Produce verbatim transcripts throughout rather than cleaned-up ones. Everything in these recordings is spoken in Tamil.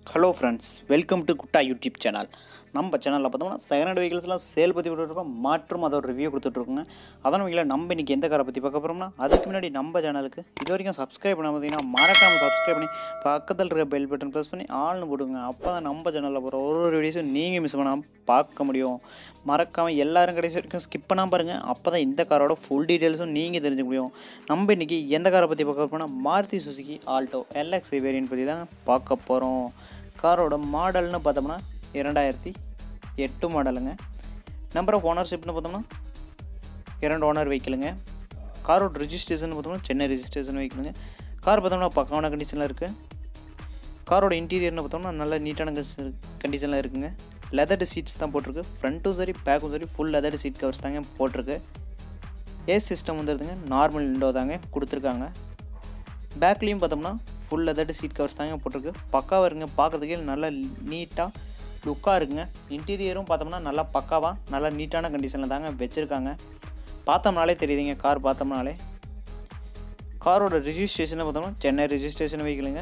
ஹலோ ஃப்ரெண்ட்ஸ், வெல்கம் டு குட்டா யூடியூப் சேனல். நம்ம சேனலில் பார்த்தோம்னா செகண்ட் ஹேண்ட் வெஹிக்கிள்ஸ்லாம் சேல் பற்றி கொடுத்துருக்கோம் மற்றும் அதோட ரிவ்யூ கொடுத்துட்ருக்கோங்க. அதன் வகையில் நம்ம இன்றைக்கி எந்த காரை பற்றி பார்க்க போகிறோம்னா, அதுக்கு முன்னாடி நம்ம சேனலுக்கு இது வரைக்கும் சப்ஸ்கிரைப் பண்ண பார்த்தீங்கன்னா மறக்காமல் சப்ஸ்கிரைப் பண்ணி பக்கத்தில் இருக்க பெல் பட்டன் ப்ரெஸ் பண்ணி ஆள்னு போடுங்க. அப்போ தான் நம்ம சேனலில் போகிற ஒரு ஒரு வீடியோஸும் நீங்கள் மிஸ் பண்ணாமல் பார்க்க முடியும். மறக்காமல் எல்லோரும் கடைசி வரைக்கும் ஸ்கிப் பண்ணாமல் பாருங்கள். அப்போ தான் இந்த காரோட ஃபுல் டீட்டெயில்ஸும் நீங்கள் தெரிஞ்சுக்க முடியும். நம்ம இன்றைக்கி எந்த காரை பற்றி பார்க்க போகிறோம்னா, Maruti Suzuki Alto LX variant பற்றி தான் பார்க்க போகிறோம். காரோட மாடல்னு பார்த்தோம்னா இரண்டாயிரத்தி எட்டு மாடலுங்க. நம்பர் ஆஃப் ஓனர்ஷிப்னு பார்த்தோம்னா இரண்டு ஓனர் வெஹிக்கிளுங்க. காரோட ரிஜிஸ்ட்ரேஷன் பார்த்தோம்னா சென்னை ரிஜிஸ்ட்ரேஷன் வெஹிக்கிளுங்க. கார் பார்த்தோம்னா பக்காவான கண்டிஷனில் இருக்குது. காரோட இன்டீரியர்னு பார்த்தோம்னா நல்ல நீட்டான கண்டிஷனில் இருக்குங்க. லெதர்டு சீட்ஸ் தான் போட்டிருக்கு. ஃப்ரண்ட்டும் சரி பேக்கும் சரி ஃபுல் லெதர்டு சீட் கவர்ஸ் தாங்க போட்டிருக்கு. ஏஸ் சிஸ்டம் வந்துடுதுங்க. நார்மல் விண்டோ தாங்க கொடுத்துருக்காங்க. பேக்லேயும் பார்த்தோம்னா ஃபுல் லெதர்டு சீட் கவர்ஸ் தாங்க போட்டிருக்கு. பக்காவாக இருக்குங்க. பார்க்குறதுக்கே நல்லா நீட்டாக லுக்காக இருக்குங்க. இன்டீரியரும் பார்த்தோம்னா நல்லா பக்காவாக நல்லா நீட்டான கண்டிஷனில் தாங்க வச்சுருக்காங்க. பார்த்தோம்னாலே தெரியுதுங்க. கார் பார்த்தோம்னாலே. காரோட ரிஜிஸ்ட்ரேஷனை பார்த்தோம்னா சென்னை ரிஜிஸ்ட்ரேஷன் வெஹிக்கிளுங்க.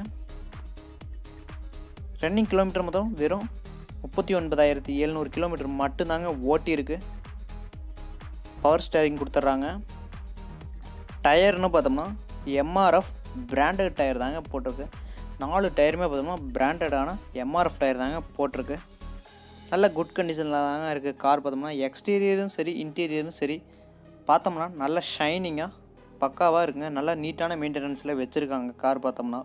ரன்னிங் கிலோமீட்டர் மொத்தம் வெறும் முப்பத்தி ஒன்பதாயிரத்தி எழுநூறு கிலோமீட்டர் மட்டும்தாங்க ஓட்டி இருக்குது. பவர் ஸ்டேரிங் கொடுத்துட்றாங்க. டயர்னு பார்த்தோம்னா எம்ஆர்எஃப் பிராண்டட் டயர் தாங்க போட்டிருக்கு. நாலு டயருமே பார்த்தோம்னா பிராண்டடான எம்ஆர்எஃப் டயர் தாங்க போட்டிருக்கு. நல்ல குட் கண்டிஷனில் தாங்க இருக்குது. கார் பார்த்தோம்னா எக்ஸ்டீரியரும் சரி இன்டீரியரும் சரி பார்த்தோம்னா நல்ல ஷைனிங்காக பக்காவாக இருக்குங்க. நல்லா நீட்டான மெயின்டெனன்ஸில் வச்சுருக்காங்க. கார் பார்த்தோம்னா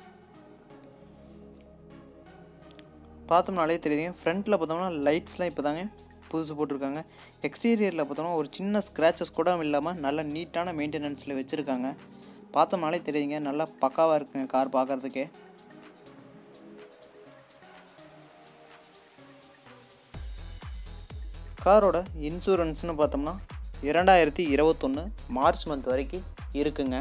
பார்த்தோம்னாலே தெரியுதுங்க. ஃப்ரண்ட்டில் பார்த்தோம்னா லைட்ஸ்லாம் இப்போ தாங்க புதுசு போட்டிருக்காங்க. எக்ஸ்டீரியரில் பார்த்தோம்னா ஒரு சின்ன ஸ்க்ராச்சஸ் கூட இல்லாமல் நல்ல நீட்டான மெயின்டெனன்ஸில் வச்சுருக்காங்க. பார்த்தோம்னாலே தெரியுதுங்க. நல்லா பக்காவாக இருக்குங்க கார் பார்க்குறதுக்கே. காரோட இன்சூரன்ஸ்னு பார்த்தோம்னா இரண்டாயிரத்தி இருபத்தொன்று மார்ச் மந்த் வரைக்கும் இருக்குங்க.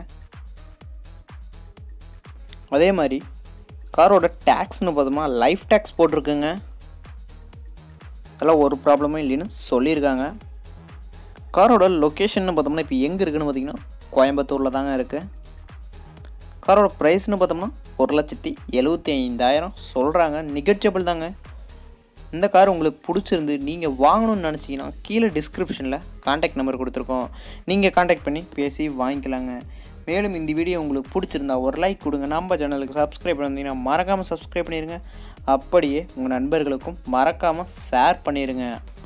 அதே மாதிரி காரோட டேக்ஸ்னு பார்த்தோம்னா லைஃப் டேக்ஸ் போட்டிருக்குங்க. அதெல்லாம் ஒரு ப்ராப்ளமும் இல்லைன்னு சொல்லியிருக்காங்க. காரோட லொக்கேஷன்னு பார்த்தோம்னா இப்போ எங்கே இருக்குதுன்னு பார்த்தீங்கன்னா கோயம்புத்தூரில் தாங்க இருக்குது. காரோட ப்ரைஸ்னு பார்த்தோம்னா ஒரு லட்சத்தி எழுபத்தி ஐந்தாயிரம் சொல்கிறாங்க. நெகோஷியபிள் தாங்க. இந்த கார் உங்களுக்கு பிடிச்சிருந்து நீங்கள் வாங்கணும்னு நினச்சிங்கன்னா கீழே டிஸ்கிரிப்ஷனில் கான்டாக்ட் நம்பர் கொடுத்துருக்கோம். நீங்கள் கான்டாக்ட் பண்ணி பேசி வாங்கிக்கலாங்க. மேலும் இந்த வீடியோ உங்களுக்கு பிடிச்சிருந்தா ஒரு லைக் கொடுங்க. நம்ம சேனலுக்கு சப்ஸ்கிரைப் பண்ணியிருந்தீங்கன்னா மறக்காமல் சப்ஸ்கிரைப் பண்ணிடுங்க. அப்படியே உங்கள் நண்பர்களுக்கும் மறக்காமல் ஷேர் பண்ணிடுங்க.